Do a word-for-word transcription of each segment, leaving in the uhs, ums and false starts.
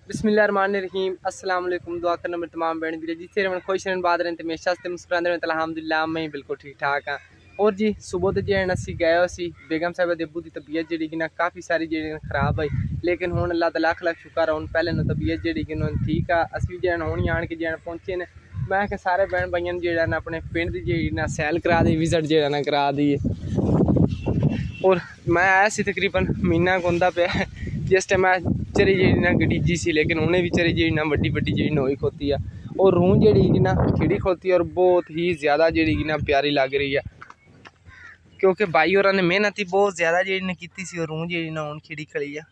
बिस्मिल्लाहिर्रहमानिर्रहीम अस्सलाम वालेकुम। दुआ करना मेरे तमाम बहन भी जिससे रहन खुश रहन बात रहन हमेशा से मुस्कुराते रहन। अल्हम्दुलिल्लाह मैं बिल्कुल ठीक ठाक हाँ। और जी सुबह तो जो असी गए सी बेगम साहब के अबू की तबीयत जी कि ना काफ़ी सारी जी खराब है, लेकिन हूँ अल्लाह दा लख लख शुक्र है हूँ पहले ना तबीयत जी कि ठीक आ। असी जो हूँ आन के जो पहुँचे ने मैं कि सारे बहन भाइयों जो अपने पिंड की जी ना सैल करा दी, विजिट जो ना करा दी। और मैं आया सी तकरीबन महीना होंदा पे जिस टाइम मैं चरी जी ना गडीजी सी, लेकिन उन्हें भी चरी जी ना वड्डी वड्डी जी नोई खोती है और रूह जी ना खिड़ी खोती है और बहुत ही ज़्यादा जी ना प्यारी लग रही है, क्योंकि भाई और ने मेहनत ही बहुत ज़्यादा जी ने की सी और रूह जी ना हूँ खिड़ी खड़ी है।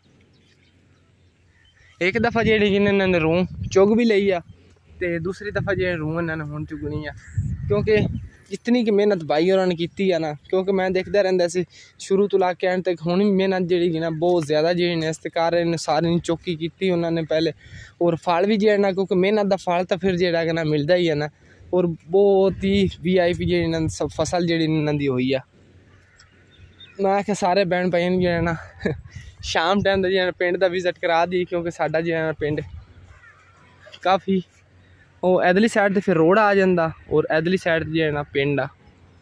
एक दफ़ा जी इन्होंने रूह चुग भी ली है तो दूसरी दफ़ा जी रूह इन्होंने हूँ चुगनी है, क्योंकि इतनी कि मेहनत भाई और ने की है ना, क्योंकि मैं देखता रहता सी शुरू तो ला के एंड तक हूँ मेहनत जी ना बहुत ज़्यादा जी ने इस्तेकार ने सारी चौकी की उन्होंने पहले और फल भी जो ना, क्योंकि मेहनत का फल तो फिर जो ना मिलता ही है ना। और बहुत ही वी आई पी जी सब फसल जी इन्होंने हुई है। मैं क्या सारे बहन भाइयों जो है ना शाम टाइम का जो पिंड का विजिट करा दी, क्योंकि साडा जो है पिंड काफ़ी वो इधरली साइड तो फिर रोड आ जाता और इधरली साइड जो है ना पिंड आ।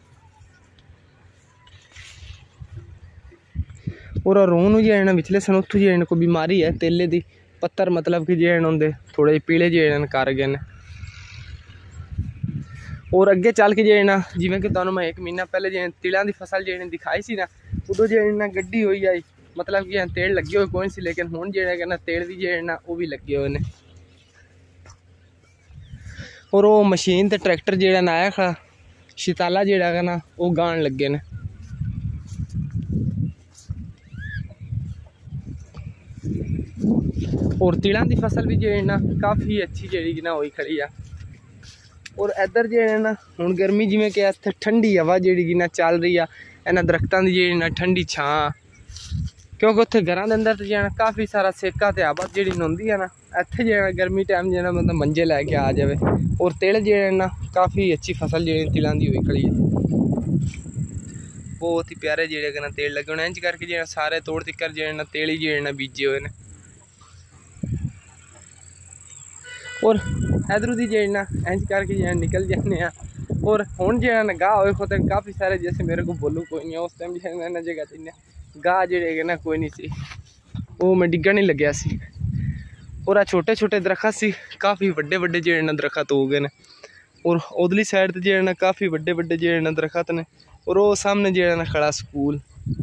और रूह जो है ना पिछले सन उत्थों जो है कोई बीमारी है तेले की पत्थर मतलब कि जो है होंगे थोड़े पीले जो है कर गए हैं। और अगे चल के जो है ना जिमें कि तुहानू मैं एक महीना पहले जो तिलों की फसल जो दिखाई सी ना, उदों जो है ना गड्डी हुई आई मतलब कि तेल लगे हुए कोई सी, लेकिन हुण जो है ना तेल भी जो है ना वो भी लगे हुए हैं। और वो मशीन तो ट्रैक्टर जो आया खड़ा शिताला जोड़ा ना वो गान लगे ने। और तिलों की फसल भी जो है ना काफ़ी अच्छी जी ना हुई खड़ी है। और इधर जो है ना हुण गर्मी जिमें कि इत्थे ठंडी हवा जी ना चल रही है इन्होंने दरख्तों की जी ना ठंडी छां, क्योंकि उत्थे घरों के अंदर जो है काफ़ी सारा सेका तो हवा जी होंगी है ना, इत्थे जो है गर्मी टाइम जो है मतलब मंजे लैके आ जाए। और तिल जो है ना काफ़ी अच्छी फसल जी तिलों की हुई खड़ी है, बहुत ही प्यारे जो ना तेल लगे होने इंज करके जो सारे तोड़ तिकर जो है ना तेल ही जो है ना बीजे हुए हैं। और इधरों की जो है ना इंज करके जो निकल जाने। और हुण जो है ना गाह हो खोते काफ़ी सारे जैसे मेरे को बोलू कोई नहीं, उस टाइम जो है ना जगह तो गाह जो ना कोई नहीं सी, वो मैं डिग्गन नहीं लग्या सी। और आ छोटे छोटे दरख्त सी काफ़ी बड़े बड़े जो है ना दरख्त हो गए हैं। और उधरली साइड तो जो है ना काफ़ी बड़े बड़े जो है ना दरख्त ने। और वो सामने जो है ना खड़ा स्कूल,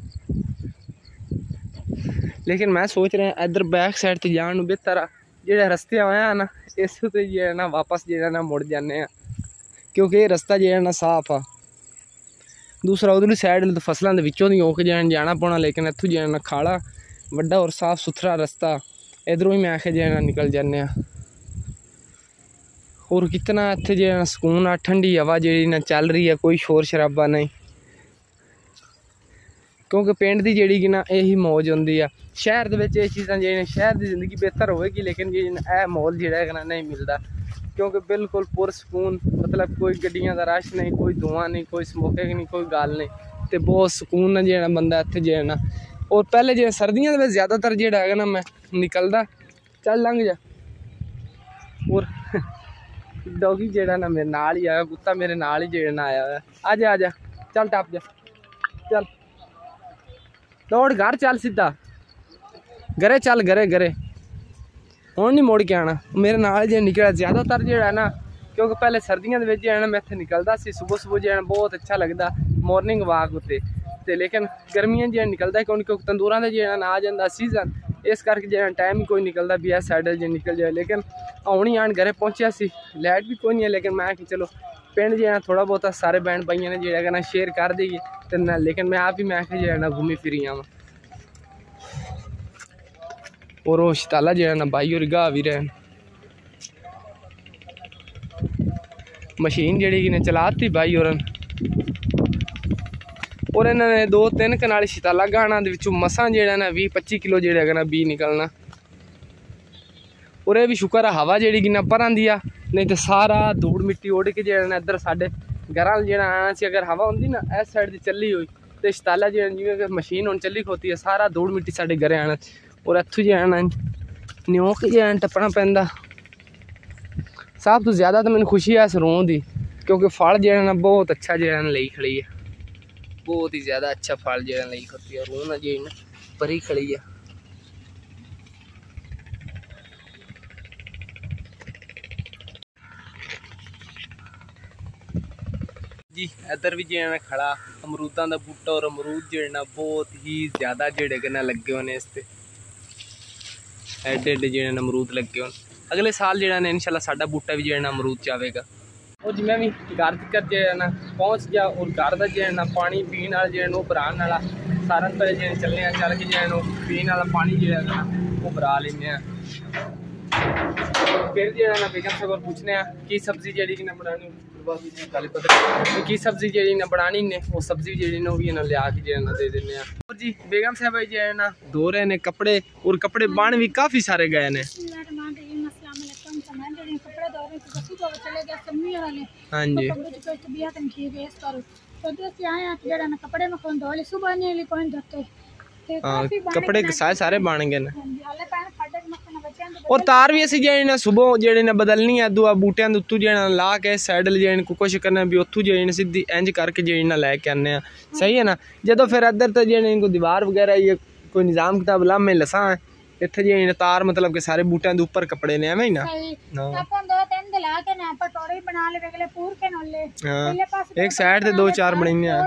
लेकिन मैं सोच रहा हूँ इधर बैक साइड तो जान बेहतर जो रस्ते आया ना इस जो है ना वापस जो है ना मुड़ जाने, क्योंकि रास्ता जो है ना साफ आ। दूसरा उधरली साइड तो फसलों के विचों दी होके जो जाना पौना, लेकिन इत्थों जो है ना खाड़ा वड्डा और साफ सुथरा रास्ता इधरों ही मैं आखे जो है ना निकल जाने। और कितना इत्थे जो है ना सुकून आ, ठंडी हवा जी ना चल रही है, कोई शोर शराबा नहीं, क्योंकि पिंड की जी ना यही मौज होंगी है। शहर के चीज़ा जी शहर की जिंदगी बेहतर होगी, लेकिन जी यह माहौल जो नहीं मिलता, क्योंकि बिल्कुल पुरसकून मतलब कोई गड्डियां का रश नहीं, कोई धुआं नहीं, कोई स्मोकिंग नहीं, कोई गल नहीं, तो बहुत सुकून है जो बंदा इत्थे जो है ना। और पहले जो सर्दियों में ज़्यादातर जो है ना मैं निकलता चल लंघ जा। और डॉगी जो ना मेरे नाल ही आया, कुत्ता मेरे नाल ही जो ना आया है। आ जा आ जा चल टप जा चल दौड़ घर चल सीधा घरे चल घरे घरे हूँ नहीं मुड़ के आना मेरे नाल जो निकला ज़्यादातर जो है ना, क्योंकि पहले सर्दियों के जो है ना मैं इत्थे निकलता सी सुबह सुबह जो है बहुत अच्छा लगता मॉर्निंग वॉक उत्ते, लेकिन गर्मियां जो निकलता क्योंकि तंदूरा का जो है ना आ जाता सीजन, इस करके जो है टाइम कोई निकलता भी है साइड जो निकल जाए। लेकिन आनी आन घरे पहुँचा सी लाइट भी कोई नहीं है, लेकिन मैं कि चलो पिंड जो है थोड़ा बहुत सारे बहन भाइयों ने जो है ना शेयर कर देगी तो, लेकिन मैं आप ही मैं जो है ना घूमी फिरी आवा। और वो शिताला जो है ना भाई और गाह भी रहे मशीन जी ने चलाती भाई और और इन्होंने दो तीन कनाल शिताला गाना मसा जो है ना भी पच्ची किलो जो है ना बी निकलना। और यह भी शुक्र है हवा जी ना पर आँदी आ, नहीं तो सारा धूड़ मिट्टी उड़ के जो है ना इधर साढ़े घर जो आना सी, अगर हवा होंगी ना इस साइड की चली हुई तो शिताला जो जिमें मशीन हम चली खोती है सारा धूड़ मिट्टी साढ़े घरे आना। और इत्थों जो है ना न्योक जो टप्पना पैंदा। सब तो ज़्यादा तो मैंने खुशी है इस रूह की, क्योंकि फल जो ना बहुत अच्छा जो ली खड़ी है, बहुत ही ज़्यादा अच्छा फल जो ली खड़ी है। रूह ना जी भरी खड़ी है। जी इधर भी जो खड़ा अमरूदा का बूटा, और अमरूद जो बहुत ही ज़्यादा जेड़े कन्नै लगे होने इस ते एडे एडे जो अमरूद लगे होने। अगले साल जो इंशाल्लाह साडा बूटा भी जो अमरूद चावेगा। और जी मैं भी घर तक जो है ना पहुँच गया, और घर का जो है ना पानी पीने वाला जो है वो भराने वाला सारा पहले जो चलने चल के जो है पीने वाला पानी जो है ना वो भरा लेने। फिर जो है ना बेगम साहब और पूछने की सब्जी जी ने बनानी की सब्जी जी ने बनानी ने वो सब्जी जी ने भी ना लिया के जो दे देने। और जी बेगम साहब जो है ना धो रहे ने कपड़े, और कपड़े बन भी काफ़ी सारे गए ने। हाँ जी हाँ कपड़े सारे सारे बन गए ने। और तार भी असी जे सुबह जे बदलनी है दुआ बूटियां उत्तू जे ला के सैडल जे कोशिश करना भी उत्थू जे सीधी इंज करके जे लैके आने। सही है ना। जो फिर इधर तो जे कोई दीवार वगैरह ये कोई निज़ाम किताब ला में लसा है इतने जे तार मतलब के सारे बूटियां के ऊपर कपड़े ने एवं ही ना। एक साइड से दो चार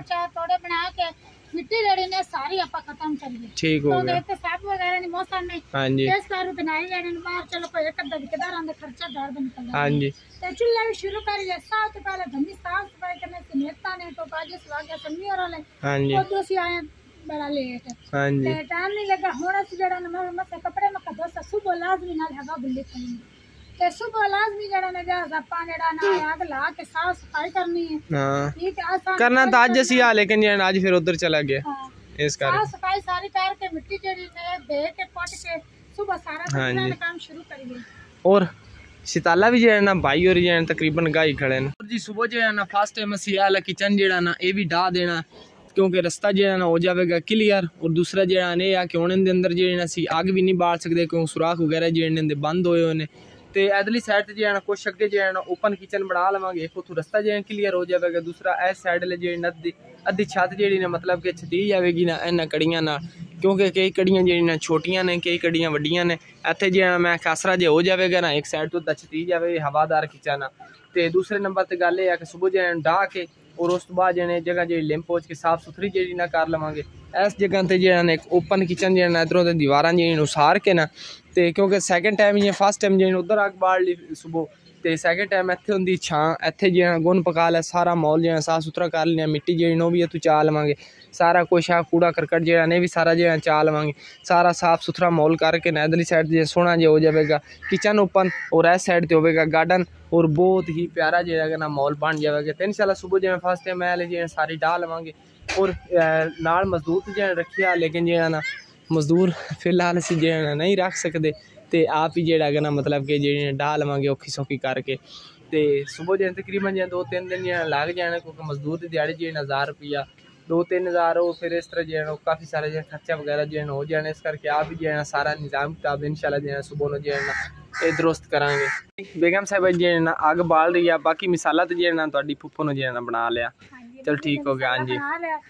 बनाई मिट्टी जड़ी ने सारी आपा खत्म कर दी। ठीक हो गया तो साफ वगैरह नहीं मौसम में। हां जी इस कार बनाई जाने बाहर चलो कोई एक अद्धा ठेकेदार अंदर खर्चा दार बन निकल। हां जी तो चुल्ला भी शुरू कर लिया। साफ पहले धनी साफ सफाई करने से नेता ने तो बाजे सवा गया सन्नी और वाले। हां जी और दूसरी आए बड़ा लेट। हां जी टाइम नहीं लगा होना से जड़ा न मत कपड़े में कदो ससु बोला भी ना हैगा बुल्ली खड़ी ते सुबह लाजमी जड़ा ने जा zappa जड़ा ना आग ला के साफ सफाई करनी है। हां ठीक है आसान करना तो आज सी आ, लेकिन जे आज फिर उधर चला गया। हाँ। इस कर साफ सफाई सारी करके मिट्टी जड़ी ने दे के पट के सुबह सारा हाँ काम शुरू कर दिया। और सिताला भी जो है ना भाई और जो है तकरीबन गाय खड़े हैं। और जी सुबह जो है ना फर्स्ट टाइम असी आला किचन जो ना ये भी ढा देना, क्योंकि रास्ता जो है ना हो जाएगा क्लियर। और दूसरा जो है ये कि उन्हें अंदर जो है असी आग भी नहीं बाल सकते, क्योंकि सुराख वगैरह जो है बंद होए होने। तो इधरली साइड जो है कुछ अगे जो है ना ओपन किचन बना लवेंगे, एक उतो रास्ता जो है क्लियर हो जाएगा। दूसरा इस साइड जो है अद्धी अद्धी छत जी ने मतलब कि छती जाएगी ना इन्होंने कड़ियाँ ना, क्योंकि कई कड़ियाँ जी छोटियाँ ने कई कड़ियाँ वड्डियाँ ने। इतने जो मैं खासरा जो हो जाएगा ना एक साइड तो छती जाए हवादार किचन। तो दूसरे नंबर पर गल है कि सुबह जो डाह के और उस तो बाद जो जगह जी लिम पोच के साफ सुथरी जी ना कर लवेंगे। इस जगह पर जो है एक ओपन किचन जो है इधरों तो दीवार जी उसार के ना, तो क्योंकि सैकेंड टाइम जो फर्स्ट टाइम जो उधर अग बाल ली सुबह, तो सैकेंड टाइम इतने होंगी छां इतने जो गुन पका लिया सारा मॉल जो साफ सुथरा कर लें। मिट्टी जी भी इतों चा लवेंगे, सारा कुछ आ कूड़ा करकट जो ने भी सारा जो चा लवेंगे, सारा साफ सुथरा मॉल करके ना इधरली साइड जो सोहना जो हो जाएगा किचन ओपन, और इस साइड से होगा गार्डन, और बहुत ही प्यारा जो है ना मॉल बन जाएगा। तो इंशाल्लाह सुबह जो फर्स्ट टाइम आए जो सारी डाह लवेंगे। और नाल मजदूर तो जो रखिया, लेकिन जो है ना मजदूर फिलहाल असी जो है नहीं रख सकते, तो आप ही जो ना मतलब कि जी डाह लवेंगे औखी सौखी करके। तो सुबह जो तकरीबन जो दो तीन दिन जो लग जाने, क्योंकि मजदूर की दिहाड़ी जो हज़ार रुपया दो तीन हज़ार हो, फिर इस तरह जो है काफ़ी सारे जो खर्चा वगैरह जो है हो जाने। इस करके आप ही जो है सारा निज़ाम किताब इंशाल्लाह जो है सुबह जो है ना ये दुरुस्त करांगे। बेगम साहब जो है ना अग बाल रही है, बाकी मिसाला तो जो है ना तुहाडी फुफ्फो ने जो है ना बना लिया। चल ठीक हो गया। हाँ जी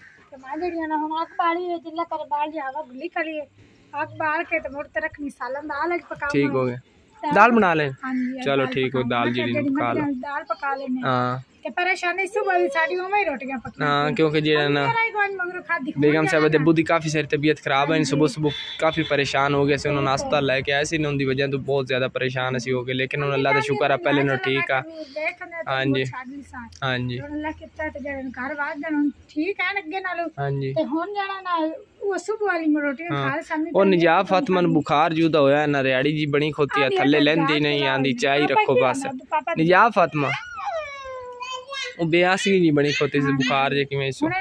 ठीक हो गया, दाल बना लें। चलो ठीक हो, दाल जी पका लो। दाल पका लेने हाँ ते परेशानी सुबह दी साडी ओमे ही रोटियां पका। हाँ क्योंकि जो है ना बेगम साहब की अबू की काफ़ी सारी तबीयत खराब है, सुबह सुबह काफ़ी परेशान हो गए से। उन्होंने नाश्ता लेके आए सी, उनकी वजह तो बहुत ज़्यादा परेशान असी हो गए, लेकिन उन्होंने अल्लाह का शुक्र है पहले ना ठीक है। हाँ जी हाँ जी हाँ जी। और निजाब फातिमा बुखार जुदा होया ना, रियाड़ी जी बनी खोती है थले लेंदी नहीं आंदी, चाय रखो बस। निजाब फातिमा वो बेआसी जी बनी खोती से बुखार जे किवें सो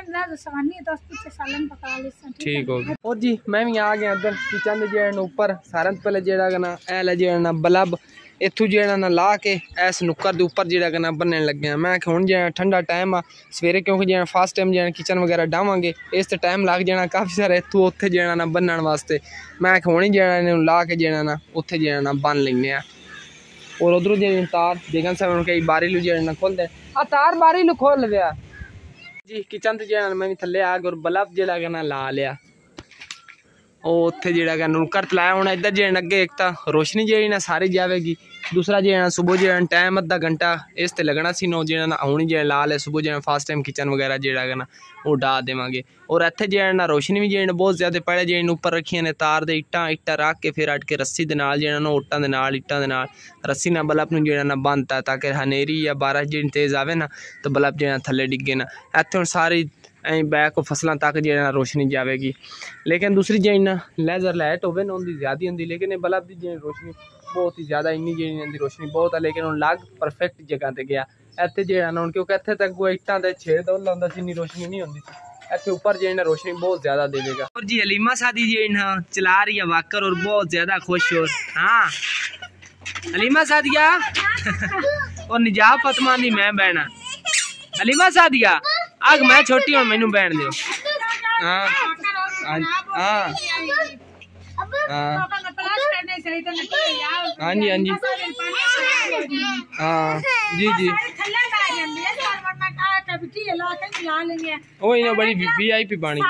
ठीक हो गया। और जी मैं भी आ गया इधर किचन जे ऊपर सारन पहले जेड़ा ना एल जे ना बल्ब इत्थों जेड़ा ना ला के इस नुक्कर के उपर जेड़ा करना बनने लगे। मैं हुण जेड़ा ठंडा टाइम आ सवेरे क्योंकि जेड़ा फर्स्ट टाइम जेड़ा किचन वगैरह डावांगे इस ते टाइम लग जाना काफ़ी सारा इत्थों उत्थे जेड़ा ना बनने वास्ते। मैं हुण जेड़ा इन्हूं ला के जेड़ा ना उत्थे जेड़ा ना बन लैने आ। और उधरों जेड़ी तार देखन सब कई बारी लू जेड़ा ना खोल दे आ तार बारी लू खोल लिया जी। किचन ते जेड़ा मैं भी थल्ले आ गया और बल्ब जेड़ा करना ला लिया ਉਹ ਉੱਥੇ ਜਿਹੜਾ ਕਿ ਨੁਕਰ ਤਲਾਇਆ ਹੋਣਾ। ਇੱਧਰ ਜਿਹੜਾ ਅੱਗੇ ਇੱਕ ਤਾਂ ਰੋਸ਼ਨੀ ਜਿਹੜੀ ਨਾ ਸਾਰੀ ਜਾਵੇਗੀ, दूसरा ਜਿਹੜਾ ਸੁਬਹ ਜਿਹੜਾ ਟਾਈਮ ਅੱਧਾ ਘੰਟਾ ਇਸ ਤੇ ਲੱਗਣਾ ਸੀ ਨੋ ਜਿਹੜਾ ਨਾ ਹੁਣ ਜਿਹੜਾ ਲਾ ਲੈ ਸੁਬਹ ਜਿਹੜਾ ਫਸਟ ਟਾਈਮ ਕਿਚਨ ਵਗੈਰਾ ਜਿਹੜਾ ਕਿ ਨਾ ਉਹ ਡਾ ਦੇਵਾਂਗੇ। ਔਰ ਇੱਥੇ ਜਿਹੜਾ ਨਾ ਰੋਸ਼ਨੀ ਵੀ ਜਿਹੜਾ ਬਹੁਤ ਜ਼ਿਆਦਾ ਪੜੇ ਜਿਹੜੇ ਉੱਪਰ ਰੱਖੀਆਂ ਨੇ ਤਾਰ ਦੇ ਇੱਟਾਂ ਇੱਟਾਂ ਰੱਖ ਕੇ ਫਿਰ ਅਟ ਕੇ ਰੱਸੀ ਦੇ ਨਾਲ ਜਿਹੜਾ ਨਾ ਓਟਾਂ ਦੇ ਨਾਲ ਇੱਟਾਂ ਦੇ ਨਾਲ ਰੱਸੀ ਨਾਲ ਬਲਬ ਨੂੰ ਜਿਹੜਾ ਨਾ ਬੰਨਤਾ ਤਾਂ ਕਿ ਹਨੇਰੀ ਜਾਂ ਬਾਰਿਸ਼ ਜਿਹੜੀ ਤੇਜ਼ ਆਵੇ ਨਾ ਤਾਂ ਬਲਬ ਜਿਹੜਾ ਥੱਲੇ ਡਿੱਗੇ ਨਾ। ਇੱਥੇ ਹੁਣ ਸਾਰੀ ऐ बैक फसलों तक जो रोशनी जाएगी। लेकिन दूसरी जी ना लेजर लाइट होवे ना उनकी ज़्यादा होंगी, लेकिन बल्ब की जी रोशनी बहुत ही ज़्यादा इन्नी जी रोशनी बहुत है। लेकिन हम लग परफेक्ट जगह पर गया इतने जो ना क्योंकि इतने तक कोई इट्टां दे छेद होता होंगे इन्नी रोशनी नहीं होती, इतने उपर जो ना रोशनी बहुत ज़्यादा देगा। और जी हलीमा सादी जी ना चला रही है वाकर और बहुत ज़्यादा खुश हो। हाँ हलीमा सादिया और निजाब फतमा दी मैं बहना हलीमा सादिया आग मैं छोटी हूँ मैनू बहन दो। हाँ हाँ हाँ हाँ जी हाँ जी हाँ जी जी वही ना बड़ी वी आई पी पानी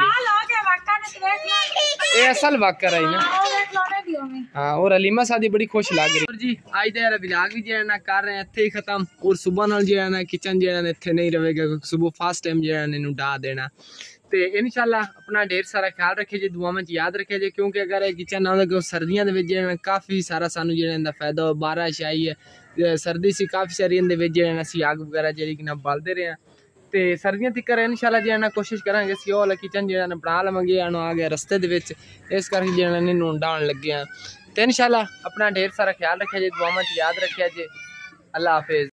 की असल वाकर आई ना। हाँ और हलीमा सादी बड़ी खुश लग रही जी। आज तो ब्लॉग भी जो ना कर रहे हैं इत्थे ही खत्म। और सुबह नाल जो ना किचन जो इत्थे नहीं रहेगा क्योंकि सुबह फर्स्ट टाइम जो इन्हू डा देना। तो इंशाल्लाह अपना ढेर सारा ख्याल रखे जे, दुआ में याद रखे जे क्योंकि अगर किचन ना हो सर्दियों के काफ़ी सारा सानू जो फायदा हो। बारिश आई है सर्दी से काफ़ी सारी असी अग वगैरह जी ना बालते रहे हैं। तो सर्दियों तक इंशाल्लाह जो ना कोशिश करेंगे असी वाला किचन जो बना लवेंगे आ गया रस्ते के इस करके जो इन्हू डाउन लगे हैं। तो इंशाल्लाह अपना ढेर सारा ख्याल रखे जे, दुआ में याद रखे जे। अल्लाह हाफिज़।